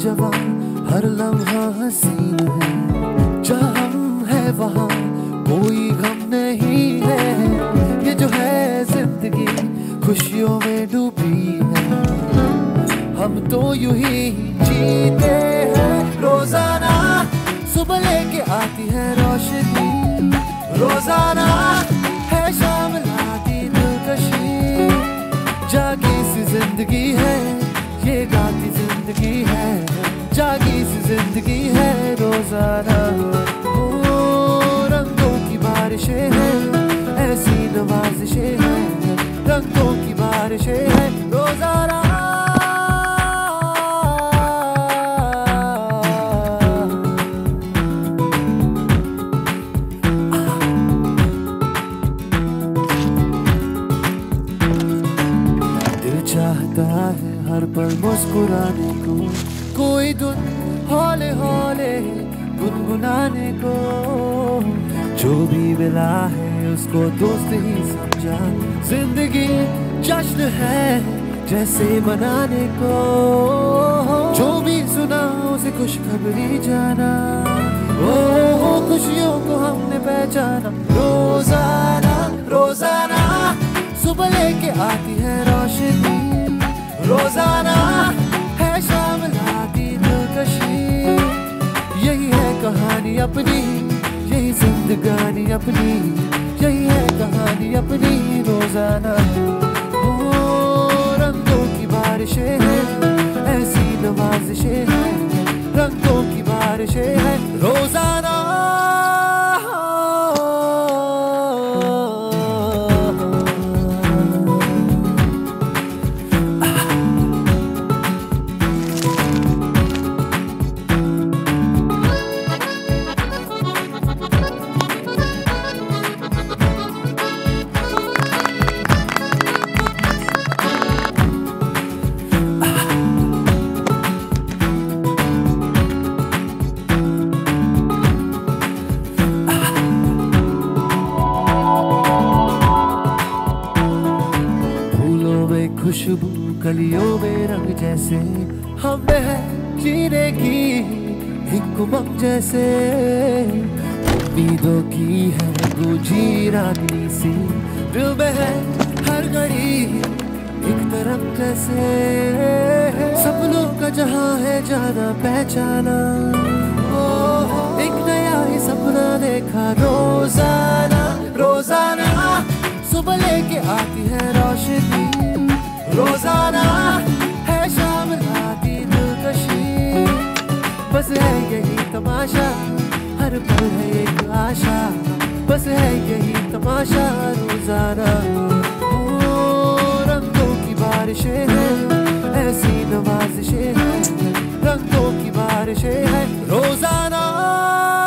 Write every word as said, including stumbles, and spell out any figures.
जवां, हर लम्हा हसीन है। जहाँ हम है वहाँ कोई गम नहीं है। ये जो है जिंदगी खुशियों में डूबी है। हम तो यूं ही जीते हैं। रोजाना सुबह लेके आती है रोशनी, रोजाना है शाम लाती दिलकशी। जागी सी जिंदगी है, ये गाती जिंदगी है। जागी सी जिंदगी है रोजाना। ओ रंगों की बारिशें हैं, ऐसी नवाजिशें हैं। रंगों की बारिशें हैं रोजाना। दिल चाहता है हर पल मुस्कुराने को, कोई धुन हौले हौले गुनगुनाने को। जो भी मिला है उसको दोस्त ही समझा। जिंदगी जश्न है जैसे मनाने को। जो भी सुना उसे खुशखबरी जाना। ओ खुशियों को हमने पहचाना। रोजाना रोजाना सुबह लेके आती है रोशनी, रोजाना है शाम लाती दिलकशी। यही है कहानी अपनी, यही जिंदगानी अपनी। यही है कहानी अपनी रोजाना। ओ रंगों की बारिशें हैं, ऐसी नवाजिशें हैं। रंगों की बारिशें हैं रोजाना। खुशबू कलियों में रंग जैसे, हम है जीने की एक उमंग जैसे। उम्मीदों की है गूंजी रागनी सी, दिल में है हर घड़ी एक तरफ जैसे। सपनों का जहां है जाना पहचाना। एक नया ही सपना देखा रोजाना। रोजाना सुबह लेके आती है रोशनी, रोजाना है शाम लाती दिलकशी। बस है यही तमाशा, हर पल है एक आशा। बस है यही तमाशा रोजाना। ओ रंगों की बारिशें हैं, ऐसी नवाजिशें हैं। रंगों की बारिशें हैं रोजाना।